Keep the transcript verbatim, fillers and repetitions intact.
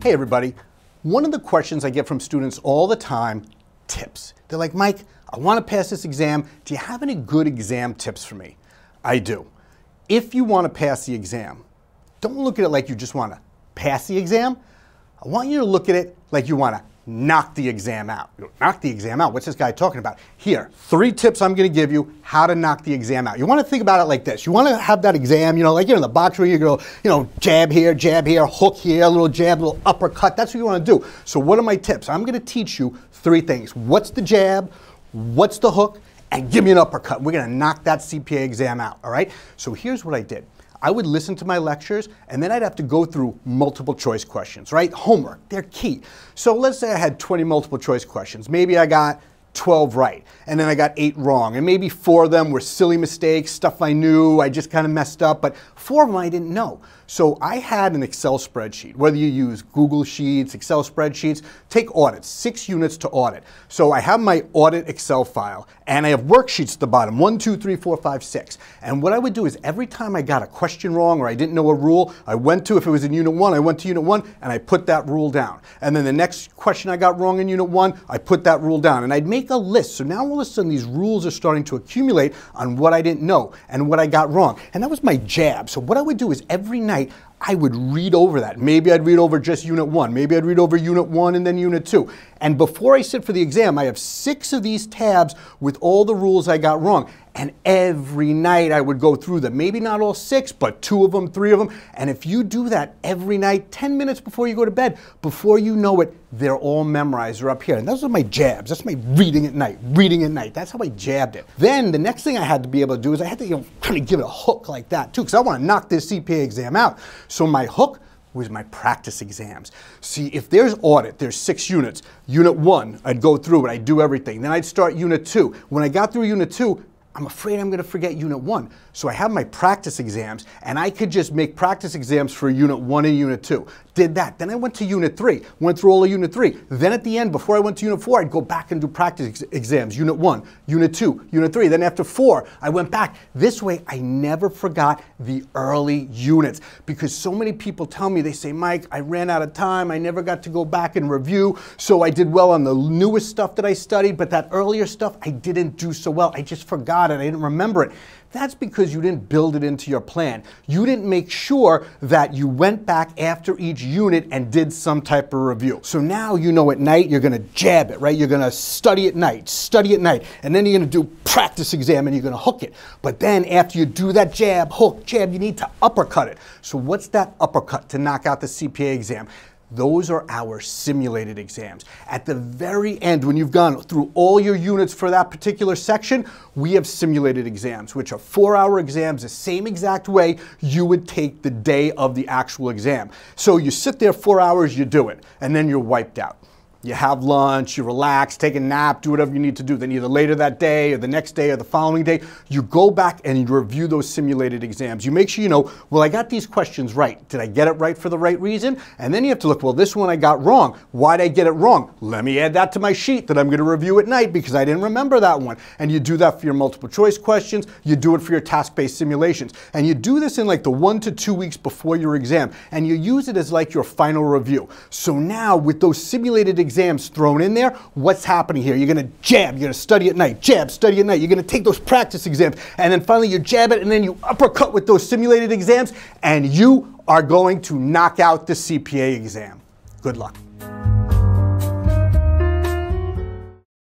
Hey everybody, one of the questions I get from students all the time, tips. They're like, Mike, I want to pass this exam. Do you have any good exam tips for me? I do. If you want to pass the exam, don't look at it like you just want to pass the exam. I want you to look at it like you want to knock the exam out. You know, knock the exam out? What's this guy talking about? Here, three tips I'm going to give you how to knock the exam out. You want to think about it like this. You want to have that exam, you know, like you're in the box where you go, you know, jab here, jab here, hook here, a little jab, a little uppercut. That's what you want to do. So what are my tips? I'm going to teach you three things. What's the jab? What's the hook? And give me an uppercut. We're going to knock that C P A exam out, all right? So here's what I did. I would listen to my lectures, and then I'd have to go through multiple choice questions, right? Homework, they're key. So let's say I had twenty multiple choice questions. Maybe I got twelve right, and then I got eight wrong, and maybe four of them were silly mistakes, stuff I knew, I just kind of messed up, but four of them I didn't know. So I had an Excel spreadsheet, whether you use Google Sheets, Excel spreadsheets, take audits, six units to audit. So I have my audit Excel file, and I have worksheets at the bottom, one, two, three, four, five, six. And what I would do is every time I got a question wrong or I didn't know a rule, I went to, if it was in unit one, I went to unit one and I put that rule down. And then the next question I got wrong in unit one, I put that rule down. And I'd make a list. So now all of a sudden these rules are starting to accumulate on what I didn't know and what I got wrong. And that was my jab. So what I would do is every night I would read over that. Maybe I'd read over just unit one. Maybe I'd read over unit one and then unit two. And before I sit for the exam, I have six of these tabs with all the rules I got wrong. And every night I would go through them. Maybe not all six, but two of them, three of them. And if you do that every night, ten minutes before you go to bed, before you know it, they're all memorized. They're up here. And those are my jabs. That's my reading at night, reading at night. That's how I jabbed it. Then the next thing I had to be able to do is I had to, you know, kind of give it a hook like that too, because I want to knock this C P A exam out. So my hook was my practice exams. See, if there's audit, there's six units. Unit one, I'd go through it, I'd do everything. Then I'd start unit two. When I got through unit two, I'm afraid I'm going to forget unit one. So I have my practice exams, and I could just make practice exams for unit one and unit two. Did that. Then I went to unit three, went through all of unit three. Then at the end, before I went to unit four, I'd go back and do practice ex exams. Unit one, unit two, unit three. Then after four, I went back. This way, I never forgot the early units, because so many people tell me, they say, Mike, I ran out of time. I never got to go back and review. So I did well on the newest stuff that I studied, but that earlier stuff, I didn't do so well. I just forgot it. I didn't remember it. That's because you didn't build it into your plan. You didn't make sure that you went back after each unit and did some type of review. So now you know at night you're going to jab it, right? You're going to study at night, study at night, and then you're going to do practice exam and you're going to hook it. But then after you do that jab, hook, jab, you need to uppercut it. So what's that uppercut to knock out the C P A exam? Those are our simulated exams. At the very end, when you've gone through all your units for that particular section, we have simulated exams, which are four-hour exams, the same exact way you would take the day of the actual exam. So you sit there four hours, you do it, and then you're wiped out. You have lunch, you relax, take a nap, do whatever you need to do. Then either later that day or the next day or the following day, you go back and you review those simulated exams. You make sure you know, well, I got these questions right. Did I get it right for the right reason? And then you have to look, well, this one I got wrong. Why did I get it wrong? Let me add that to my sheet that I'm going to review at night because I didn't remember that one. And you do that for your multiple choice questions. You do it for your task-based simulations. And you do this in like the one to two weeks before your exam. And you use it as like your final review. So now with those simulated exams, exams thrown in there, what's happening here? You're going to jab, you're going to study at night, jab, study at night. You're going to take those practice exams, and then finally you jab it, and then you uppercut with those simulated exams, and you are going to knock out the C P A exam. Good luck.